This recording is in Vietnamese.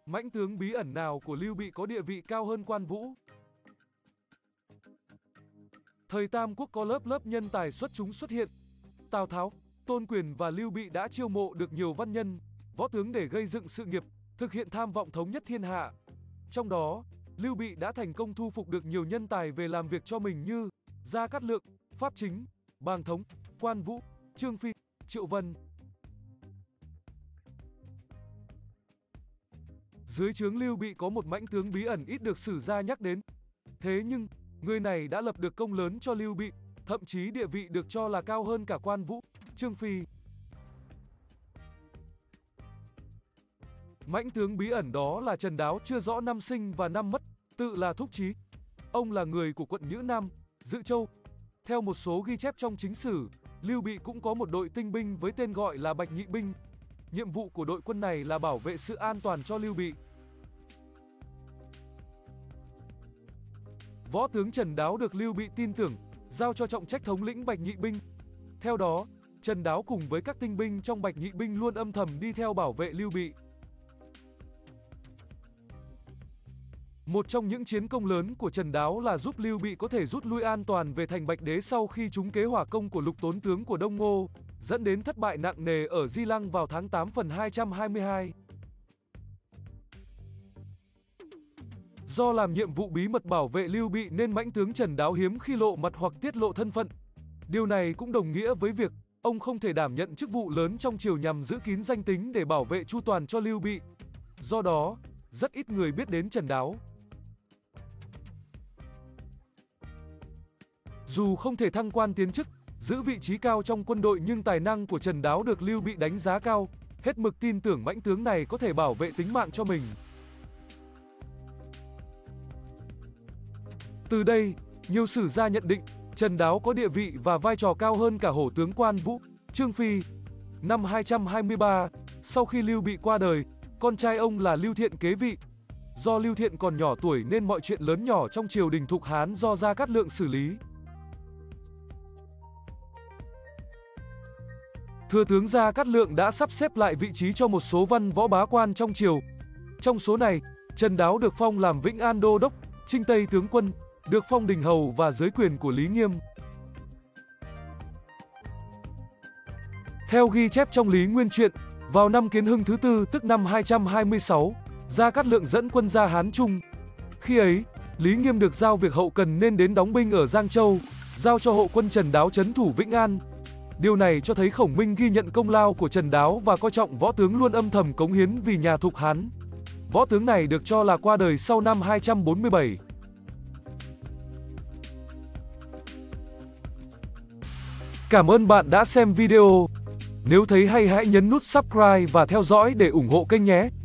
Mãnh tướng bí ẩn nào của Lưu Bị có địa vị cao hơn Quan Vũ? Thời Tam Quốc có lớp nhân tài xuất chúng xuất hiện. Tào Tháo, Tôn Quyền và Lưu Bị đã chiêu mộ được nhiều văn nhân, võ tướng để gây dựng sự nghiệp, thực hiện tham vọng thống nhất thiên hạ. Trong đó, Lưu Bị đã thành công thu phục được nhiều nhân tài về làm việc cho mình như Gia Cát Lượng, Pháp Chính, Bàng Thống, Quan Vũ, Trương Phi, Triệu Vân. Dưới trướng Lưu Bị có một mãnh tướng bí ẩn ít được sử gia nhắc đến. Thế nhưng, người này đã lập được công lớn cho Lưu Bị, thậm chí địa vị được cho là cao hơn cả Quan Vũ, Trương Phi. Mãnh tướng bí ẩn đó là Trần Đáo, chưa rõ năm sinh và năm mất, tự là Thúc Chí. Ông là người của quận Nhữ Nam, Dự Châu. Theo một số ghi chép trong chính sử, Lưu Bị cũng có một đội tinh binh với tên gọi là Bạch Nhị binh. Nhiệm vụ của đội quân này là bảo vệ sự an toàn cho Lưu Bị. Võ tướng Trần Đáo được Lưu Bị tin tưởng, giao cho trọng trách thống lĩnh Bạch Nhị binh. Theo đó, Trần Đáo cùng với các tinh binh trong Bạch Nhị binh luôn âm thầm đi theo bảo vệ Lưu Bị. Một trong những chiến công lớn của Trần Đáo là giúp Lưu Bị có thể rút lui an toàn về thành Bạch Đế sau khi trúng kế hỏa công của Lục Tốn tướng của Đông Ngô, dẫn đến thất bại nặng nề ở Di Lăng vào tháng 8 phần 222. Do làm nhiệm vụ bí mật bảo vệ Lưu Bị nên mãnh tướng Trần Đáo hiếm khi lộ mặt hoặc tiết lộ thân phận. Điều này cũng đồng nghĩa với việc ông không thể đảm nhận chức vụ lớn trong triều nhằm giữ kín danh tính để bảo vệ chu toàn cho Lưu Bị. Do đó, rất ít người biết đến Trần Đáo. Dù không thể thăng quan tiến chức, giữ vị trí cao trong quân đội nhưng tài năng của Trần Đáo được Lưu Bị đánh giá cao, hết mực tin tưởng mãnh tướng này có thể bảo vệ tính mạng cho mình. Từ đây, nhiều sử gia nhận định Trần Đáo có địa vị và vai trò cao hơn cả hổ tướng Quan Vũ, Trương Phi. Năm 223, sau khi Lưu Bị qua đời, con trai ông là Lưu Thiện kế vị. Do Lưu Thiện còn nhỏ tuổi nên mọi chuyện lớn nhỏ trong triều đình Thục Hán do Gia Cát Lượng xử lý. Thừa tướng Gia Cát Lượng đã sắp xếp lại vị trí cho một số văn võ bá quan trong triều. Trong số này, Trần Đáo được phong làm Vĩnh An Đô Đốc, Trinh Tây tướng quân, được phong đình hầu và dưới quyền của Lý Nghiêm. Theo ghi chép trong Lý Nguyên Truyện, vào năm Kiến Hưng thứ tư tức năm 226, Gia Cát Lượng dẫn quân ra Hán Trung. Khi ấy, Lý Nghiêm được giao việc hậu cần nên đến đóng binh ở Giang Châu, giao cho hộ quân Trần Đáo trấn thủ Vĩnh An. Điều này cho thấy Khổng Minh ghi nhận công lao của Trần Đáo và coi trọng võ tướng luôn âm thầm cống hiến vì nhà Thục Hán. Võ tướng này được cho là qua đời sau năm 247. Cảm ơn bạn đã xem video. Nếu thấy hay hãy nhấn nút subscribe và theo dõi để ủng hộ kênh nhé.